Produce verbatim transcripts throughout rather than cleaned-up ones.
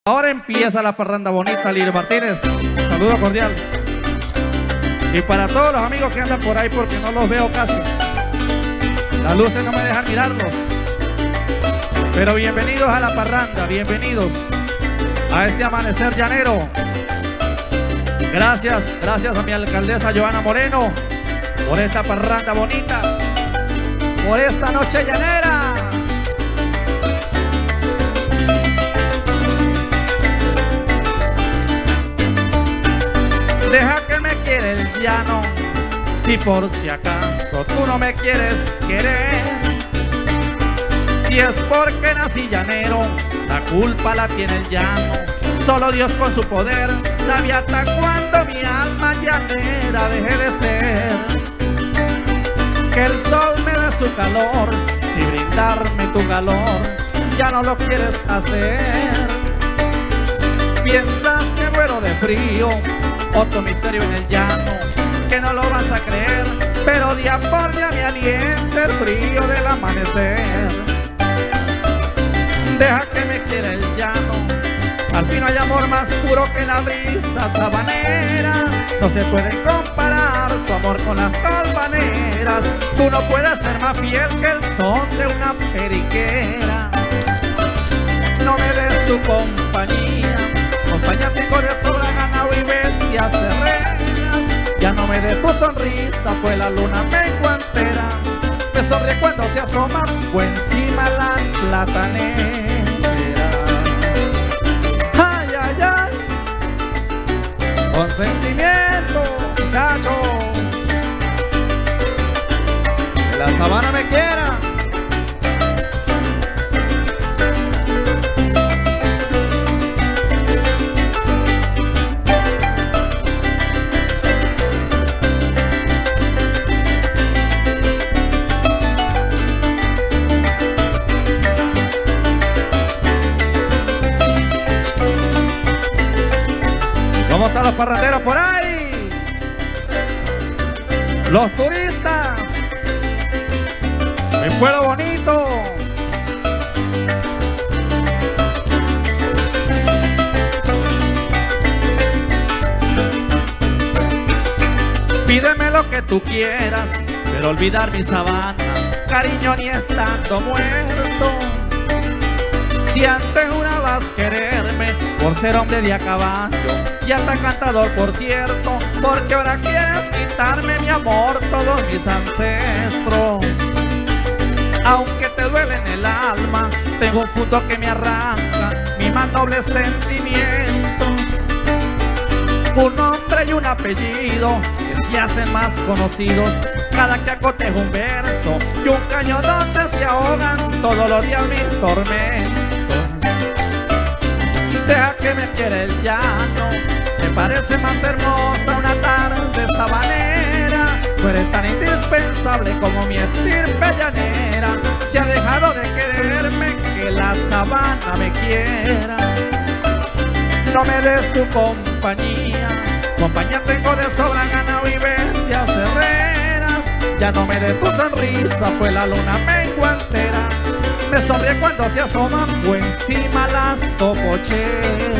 Ahora empieza la parranda bonita, Lirio Martínez. Saludo cordial. Y para todos los amigos que andan por ahí, porque no los veo casi. Las luces no me dejan mirarlos. Pero bienvenidos a la parranda, bienvenidos a este amanecer llanero. Gracias, gracias a mi alcaldesa Joana Moreno por esta parranda bonita, por esta noche llanera. Deja que me quiera el llano, si por si acaso tú no me quieres querer. Si es porque nací llanero, la culpa la tiene el llano. Solo Dios con su poder sabe hasta cuándo mi alma llanera deje de ser. Que el sol me dé su calor, si brindarme tu calor ya no lo quieres hacer. Piensas que muero de frío, otro misterio en el llano que no lo vas a creer, pero día por día me alienta el frío del amanecer. Deja que me quiera el llano, al fin no hay amor más puro que la brisa sabanera. No se puede comparar tu amor con las calvaneras. Tú no puedes ser más fiel que el son de una periquera. No me des tu compañía, compañía tengo de sobra, ganado y bestias terrenas. Ya no me des tu sonrisa, pues la luna mengua entera me sonríe cuando se asoma o encima las plataneras. Ay, ay, ay, con sentimiento, muchachos, que la sabana me quiera. ¿Cómo están los parranderos por ahí? Los turistas. Mi pueblo bonito. Pídeme lo que tú quieras, pero olvidar mi sabana, cariño, ni estando muerto. Si antes jurabas quererme por ser hombre de a caballo y hasta cantador, por cierto, porque ahora quieres quitarme mi amor, todos mis ancestros. Aunque te duele en el alma, tengo un punto que me arranca mis más nobles sentimientos. Un nombre y un apellido que se hacen más conocidos cada que acotejo un verso y un cañón donde se ahogan todos los días mis tormentos. Deja que me quiera el llano, me parece más hermosa una tarde sabanera. Tú eres tan indispensable como mi estirpe llanera. Se ha dejado de quererme, que la sabana me quiera. No me des tu compañía, compañía tengo de sobra, ganado y bestias herreras. Ya no me des tu sonrisa, pues la luna mengua entera me sonríe cuando se asoma o encima las topocheras.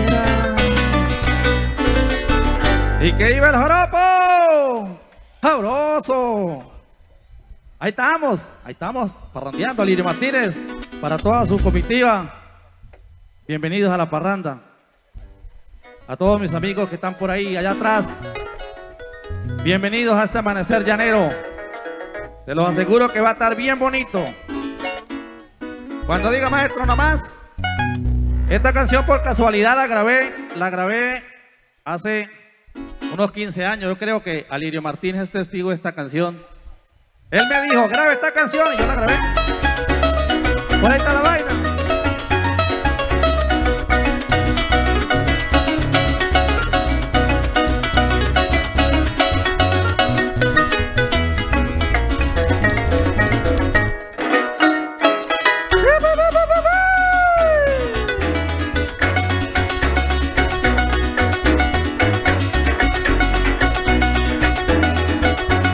Y que iba el joropo, sabroso. Ahí estamos, ahí estamos parrandeando, Lirio Martínez, para toda su comitiva. Bienvenidos a la parranda. A todos mis amigos que están por ahí, allá atrás, bienvenidos a este amanecer llanero. Te los aseguro que va a estar bien bonito. Cuando diga maestro nomás. Esta canción por casualidad la grabé, la grabé hace unos quince años. Yo creo que Alirio Martínez es testigo de esta canción. Él me dijo, grabe esta canción, y yo la grabé. Por ahí está la vaina.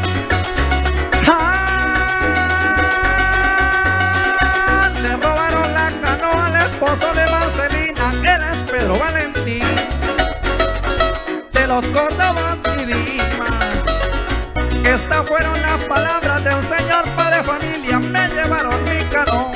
Le robaron Pedro Valentín, de los Córdobas y Dimas. Estas fueron las palabras de un señor padre de familia, me llevaron mi canoa.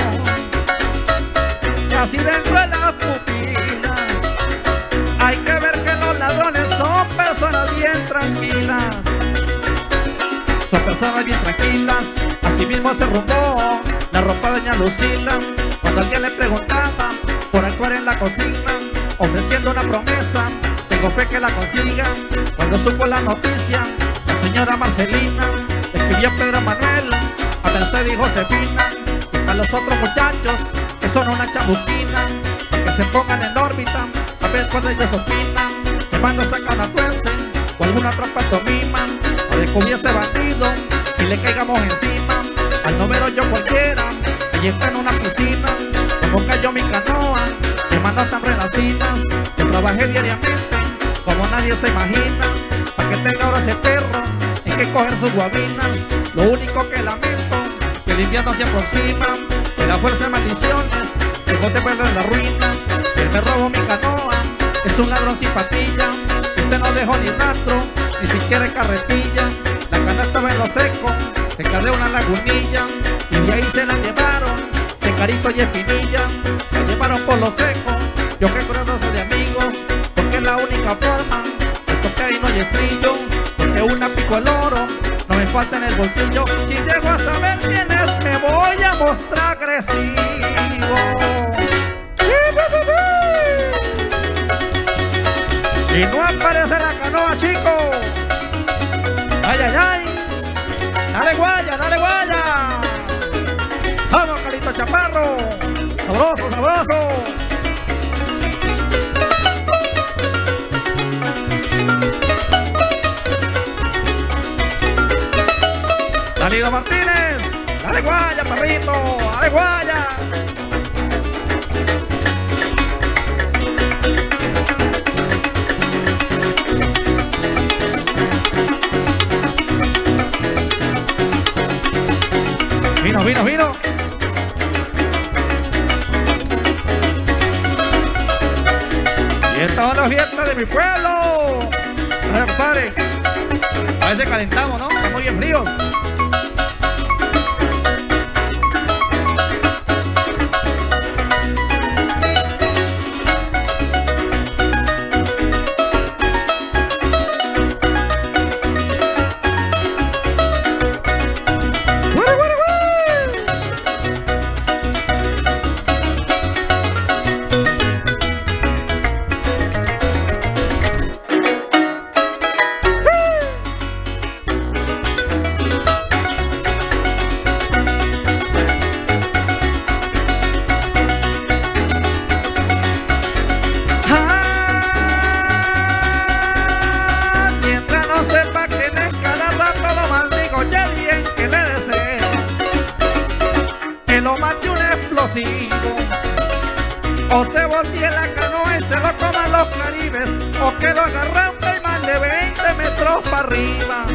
Y así dentro de las pupilas hay que ver que los ladrones son personas bien tranquilas. Son personas bien tranquilas, así mismo se robó la ropa de doña Lucila. Cuando alguien le preguntaba por actuar en la cocina, ofreciendo una promesa, tengo fe que la consiga. Cuando supo la noticia, la señora Marcelina escribió a Pedro Manuel, a Mercedes y Josefina, y para los otros muchachos que son una chabuquina, para que se pongan en órbita, a ver cuando ellos opinan. Se manda a sacar una tuerce o alguna otra pantomima, o descubriese bandido y le caigamos encima. Al novero yo cualquiera y está en una piscina, como cayó mi canoa, de manos tan renacidas. Yo trabajé diariamente como nadie se imagina, para que tenga ahora ese perro en que coger sus guabinas. Lo único que lamento, que el invierno se aproxima, que la fuerza de maldiciones dejó de perder la ruina. Él me robó mi canoa, es un ladrón sin patilla, usted no dejó ni rastro, ni siquiera carretilla. La canoa estaba en lo seco, se cayó una lagunilla, y de ahí se la llevaron, de Carito y Espinilla. La llevaron por lo seco, yo que creo soy de amigos, porque es la única forma, puesto que ahí no hay frío, porque una pico el oro, no me falta en el bolsillo. Si llego a saber quién es, me voy a mostrar agresivo. Y no aparece la canoa, chicos. Ay, ay, ay. Dale guaya, dale guaya. Vamos, Carito Chaparro. Sabroso, sabroso. Danilo Martínez. Dale guaya, perrito. Dale guaya. Vino, vino, vino. Y esta es la fiesta de mi pueblo. No se pare. A veces calentamos, ¿no? Estamos bien fríos. O se voltee la canoa y se lo coman los caribes, o que lo agarran del mar de veinte metros para arriba.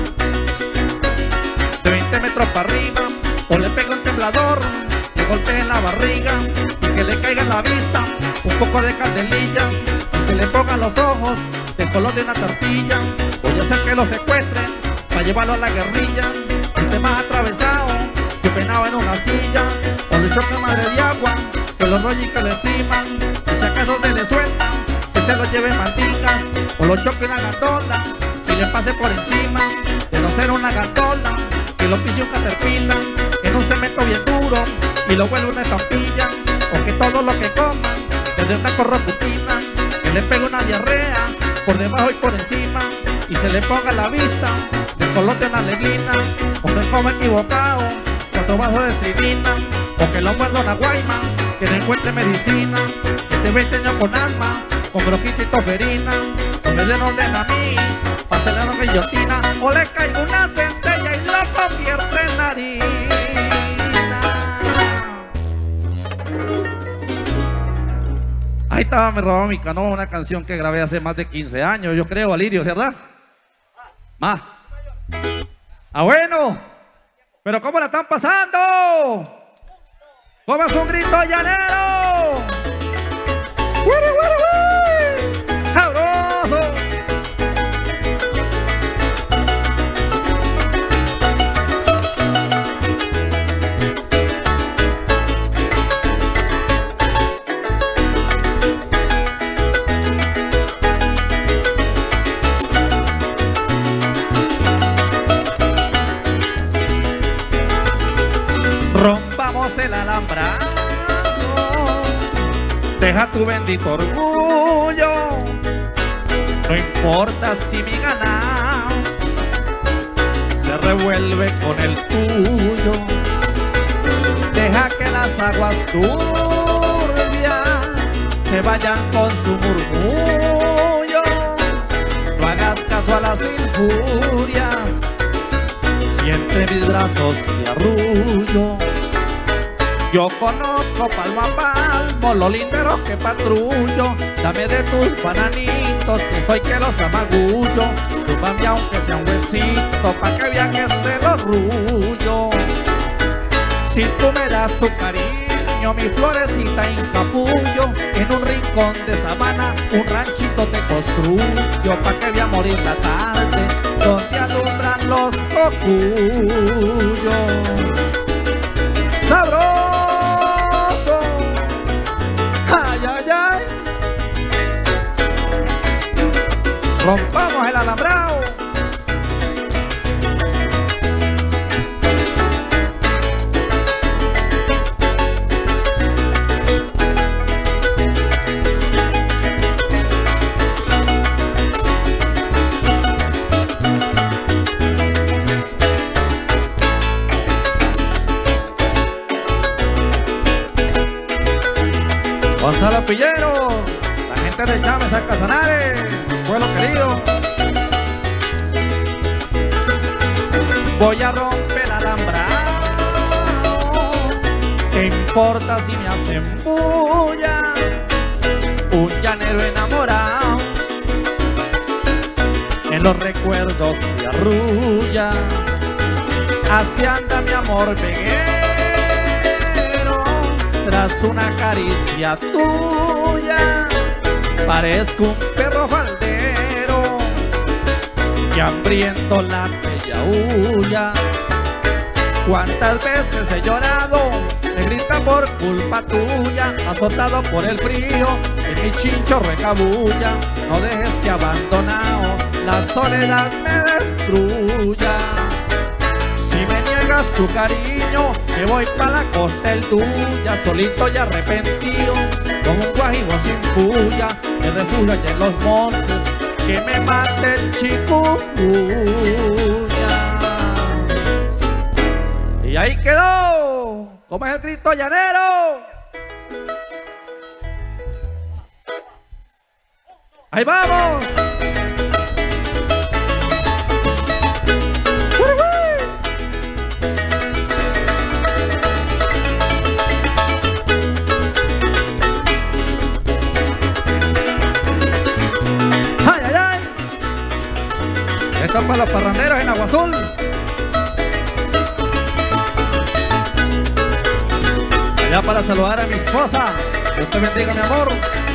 De veinte metros para arriba, o le pega un temblador, le golpee en la barriga y que le caiga en la vista un poco de candelilla, y se le pongan los ojos de color de una tortilla. Voy a hacer que lo secuestren para llevarlo a la guerrilla. Este más atravesado que penado en una silla, o le choque madre de agua, que lo rollen y que lo estiman, y si acaso se le suelta, que se lo lleve mandingas, o lo choque una gandola y le pase por encima. De no ser una gandola, que lo pise un caterpillar, que no se meta bien duro y lo vuelve una estampilla, o que todo lo que coma le dé una corrocutina, que le pegue una diarrea por debajo y por encima, y se le ponga a la vista del color de una neblina, o se coma equivocado cuatro vasos de estribina, o que lo muerda una guayma, que no encuentre medicina, que te veinte años con alma, con bronquitis y toferina, o me den orden a mí, para hacerle una guillotina, o le caiga una centella y lo convierte en harina. Ahí estaba Me Robaba Mi Canoa, una canción que grabé hace más de quince años, yo creo, Alirio, ¿verdad? Más. Ah, bueno, pero ¿cómo la están pasando? ¿Cómo es un grito llanero? ¡Wiri, wiri, wiri! deja tu bendito orgullo, no importa si mi ganado se revuelve con el tuyo. Deja que las aguas turbias se vayan con su murmullo. No hagas caso a las injurias, siente mis brazos de arrullo. Yo conozco palmo a palmo los linderos que patrullo. Dame de tus bananitos, que estoy que los amagullo. Súbame aunque sea un huesito, pa' que vea que se lo rullo. Si tú me das tu cariño, mi florecita encapullo. En un rincón de sabana, un ranchito te construyo, pa' que vea morir la tarde, donde alumbran los cocuyos. ¡Sabroso! ¡Ay, ay, ay! ¡Rompamos el alambrado! Gonzalo Pillero, la gente de Chávez a Casanares, pueblo querido. Voy a romper el alambrado, ¿qué importa si me hacen bulla? Un llanero enamorado en los recuerdos se arrulla. Así anda mi amor veguero tras una caricia tuya. Parezco un perro faldero que hambriento late y aúlla. Cuántas veces he llorado, negrita, por culpa tuya, azotado por el frío, en mi chincho recabulla. No dejes que abandonado la soledad me destruya. Si me niegas tu cariño, me voy pa' la costa el tuya, solito y arrepentido, como un guajibo sin puya. Me refugio allá en los montes, que me mate el chikungunya. Y ahí quedó, como es el Cristo llanero. ¡Ahí vamos! ¡Ay, ay, ay! Esto es para los parranderos en Agua Azul. Allá para saludar a mi esposa. Dios te bendiga, mi amor.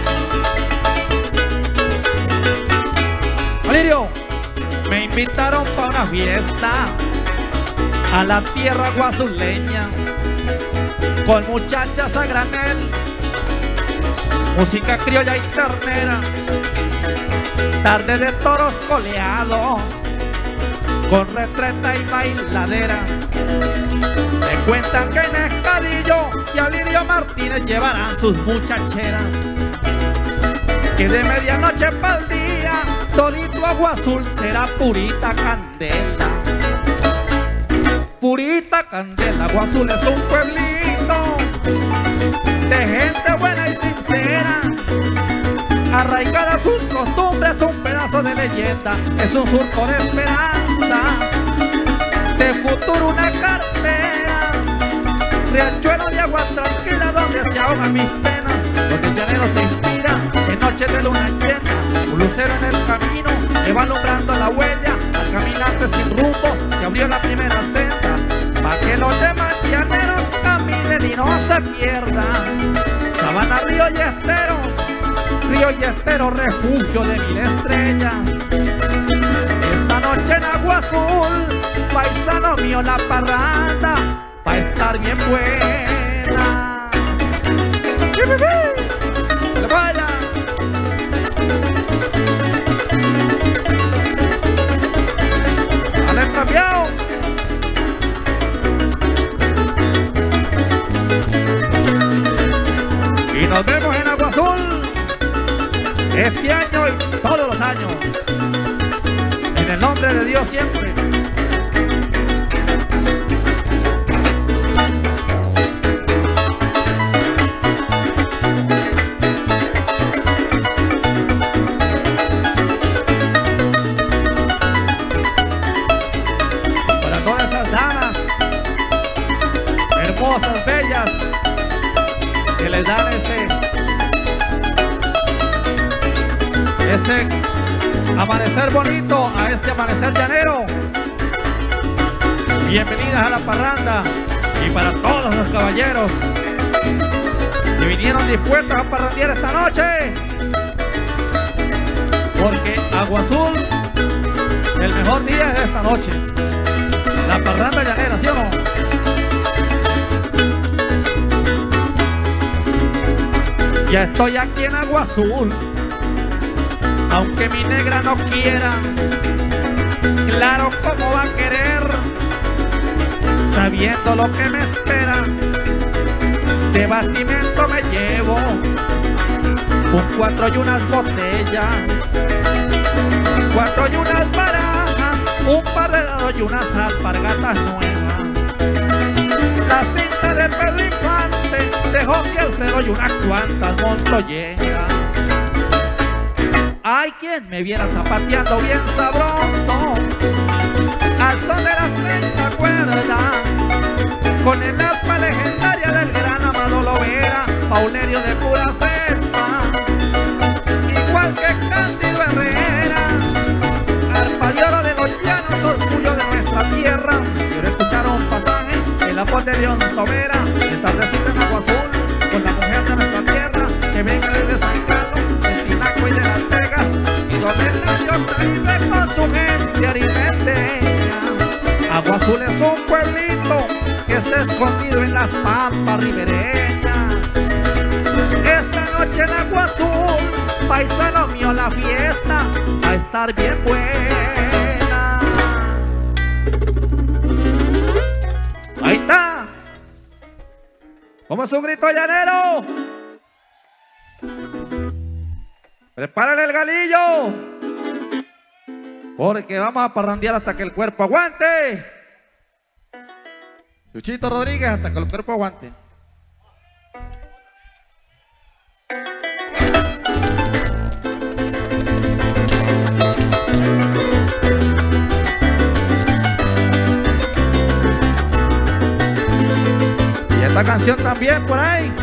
Alirio, me invitaron para una fiesta a la tierra guazuleña, con muchachas a granel, música criolla y ternera, tarde de toros coleados, con retreta y bailadera. Me cuentan que en Escadillo y Alirio Martínez llevarán sus muchacheras, que de medianoche pa'l día todito Agua Azul será purita candela. Purita candela. Agua Azul es un pueblito de gente buena y sincera, arraigada a sus costumbres, un pedazo de leyenda, es un surco de esperanzas, de futuro una cartera, riachuelo de agua tranquila donde se ahogan mis penas, donde el llanero se inspira en noches de luna llena, un lucero en el camino que va alumbrando la huella al caminante sin rumbo que abrió la primera senda, pa' que los demás llaneros caminen y no se pierdan. Sabana, río y esteros, río y estero, refugio de mil estrellas. Esta noche en Agua Azul, paisano mío, la parranda va a estar bien buena. ¡Le vaya! ¡Al extraviado! Y nos vemos en Agua Azul. este año y todos los años. En el nombre de Dios siempre. Para todas esas damas hermosas, bellas, que les dan ese ese amanecer bonito, a este amanecer llanero. Bienvenidas a la parranda. Y para todos los caballeros que vinieron dispuestos a parrandear esta noche, porque Agua Azul, el mejor día es esta noche, la parranda llanera, ¿sí o no? Ya estoy aquí en Agua Azul, aunque mi negra no quiera, claro cómo va a querer, sabiendo lo que me espera. De bastimento me llevo un cuatro y unas botellas, cuatro y unas barajas, un par de dados y unas alpargatas nuevas. La cinta de Pedro Infante, de José Alfredo y unas cuantas montoyeras. Hay quien me viera zapateando bien sabroso al son de las treinta cuerdas, con el arpa legendaria del gran Amado Lovera, paulerio de pura cepa, igual que Cándido Herrera, arpa de oro de los llanos, orgullo de nuestra tierra. Quiero escuchar un pasaje de la voz de León Sobera, establecida en Agua Azul, con la mujer de nuestra tierra, que venga desde San Carlos, del Tinaco y de Las Vegas, y donde el Dios vive con su gente aritmeteña. Agua Azul es un pueblito que está escondido en las pampas ribereñas. Esta noche en Agua Azul, paisano mío, la fiesta va a estar bien buena. Ahí está. ¿Cómo es un grito llanero? Prepárale el galillo, porque vamos a parrandear hasta que el cuerpo aguante. Chuchito Rodríguez, hasta que el cuerpo aguante. Y esta canción también por ahí,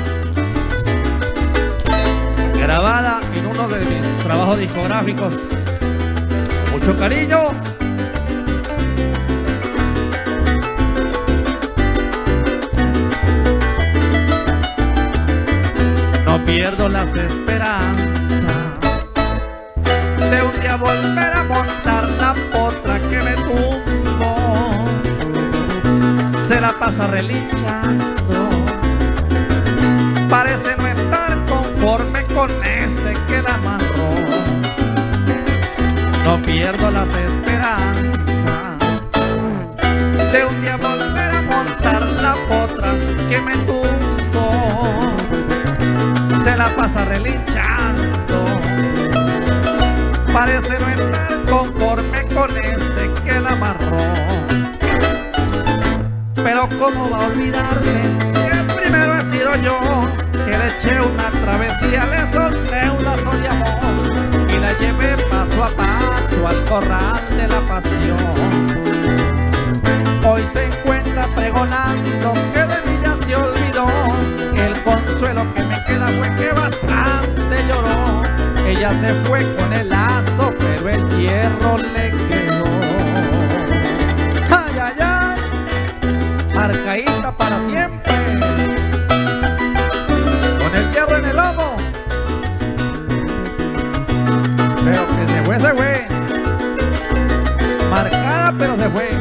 grabada en uno de mis trabajos discográficos. Mucho cariño. No pierdo las esperanzas de un día volver a montar la potra que me tumbó. Se la pasa relinchando, parece no estar conforme con ese que la amarró. No pierdo las esperanzas de un día volver a montar la potra que me tumbó. Se la pasa relinchando, parece no estar conforme con ese que la amarró. Pero cómo va a olvidarme si el primero he sido yo, que le eché una travesía, le solté un lazo de amor y la llevé paso a paso al corral de la pasión. Hoy se encuentra pregonando que de mí ya se olvidó, que el consuelo que me queda fue que bastante lloró. Ella se fue con el lazo, pero el hierro le quedó. Ay, ay, ay, marcadita para siempre, con el hierro en el lomo. Pero que se fue, se fue. Marcada, pero se fue.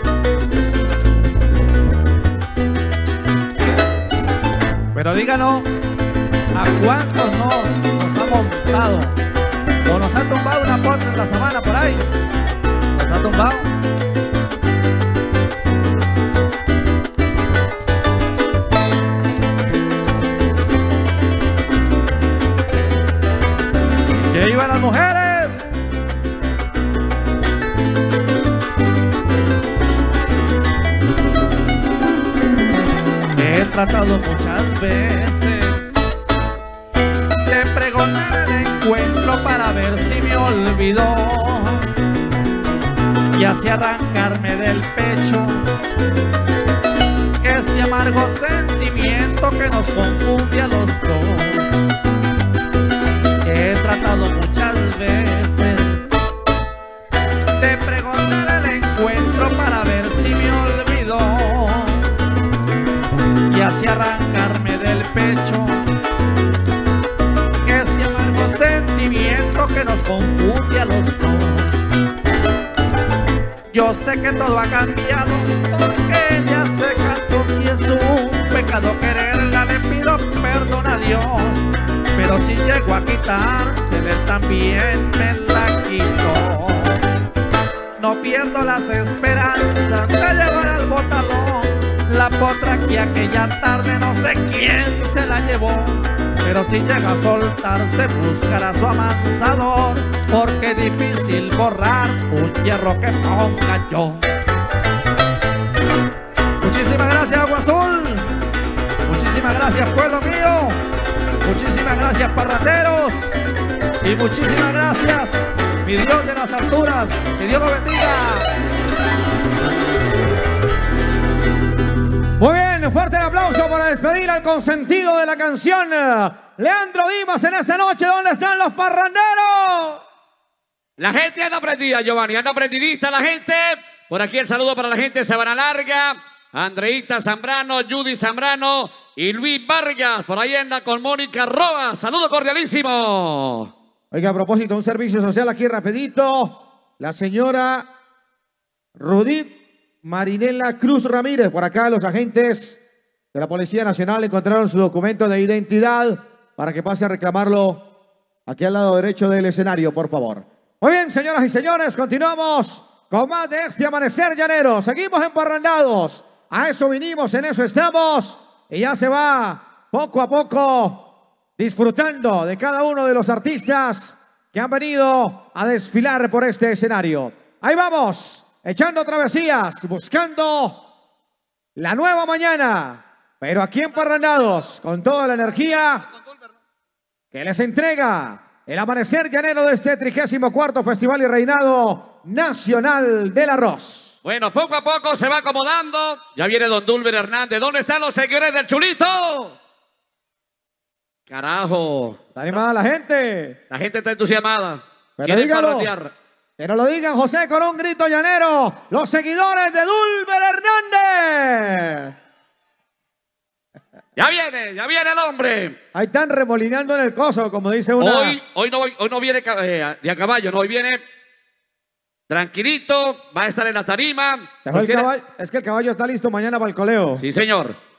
Pero díganos, ¿a cuántos nos, nos ha montado o nos ha tumbado una potra en la sabana por ahí? ¿Nos ha tumbado? ¡Que vivan las mujeres! He tratado muchas veces de pregonar el encuentro para ver si me olvidó y así arrancarme del pecho este amargo sentimiento que nos confunde a los dos. He tratado muchas veces de pregonar el encuentro para ver si me olvidó y así arrancarme del pecho este amargo sentimiento que nos confunde a los dos. Yo sé que todo ha cambiado porque ella se casó. Si es un pecado quererla, le pido perdón a Dios, pero si llego a quitársela, él también me la quitó. No pierdo las esperanzas de llevar al botalón la potra que aquella tarde no sé quién se la llevó, pero si llega a soltarse buscará su amansador, porque es difícil borrar un hierro que ponga yo. Muchísimas gracias, Agua Azul. Muchísimas gracias, pueblo mío. Muchísimas gracias, parranderos. Y muchísimas gracias, mi Dios de las alturas. Que Dios lo bendiga. Muy bien, fuerte el aplauso para despedir al consentido de la canción, Leandro Dimas, en esta noche. ¿Dónde están los parranderos? La gente anda prendida, Giovanni, anda prendidita la gente. Por aquí el saludo para la gente de Sabana Larga, Andreita Zambrano, Judy Zambrano y Luis Vargas. Por ahí anda con Mónica Roa. Saludo cordialísimo. Oiga, a propósito, un servicio social aquí rapidito. La señora Rudith Marinela Cruz Ramírez. Por acá los agentes de la Policía Nacional encontraron su documento de identidad para que pase a reclamarlo aquí al lado derecho del escenario, por favor. Muy bien, señoras y señores, continuamos con más de este Amanecer Llanero. Seguimos emparrandados. A eso vinimos, en eso estamos. Y ya se va poco a poco disfrutando de cada uno de los artistas que han venido a desfilar por este escenario. Ahí vamos, echando travesías, buscando la nueva mañana. Pero aquí emparrandados, con toda la energía que les entrega el Amanecer Llanero de este trigésimo cuarto Festival y Reinado Nacional del Arroz. Bueno, poco a poco se va acomodando. Ya viene don Dulber Hernández. ¿Dónde están los seguidores del Chulito? Carajo. ¿Está animada la gente? La gente está entusiasmada. Pero dígalo. Pero lo digan, José, con un grito llanero. Los seguidores de Dulber Hernández. Ya viene, ya viene el hombre. Ahí están remolinando en el coso, como dice una... Hoy, hoy, no, hoy no viene eh, de a caballo, no, hoy viene tranquilito, va a estar en la tarima. Dejó el caballo, es que el caballo está listo mañana para el coleo. Sí, señor.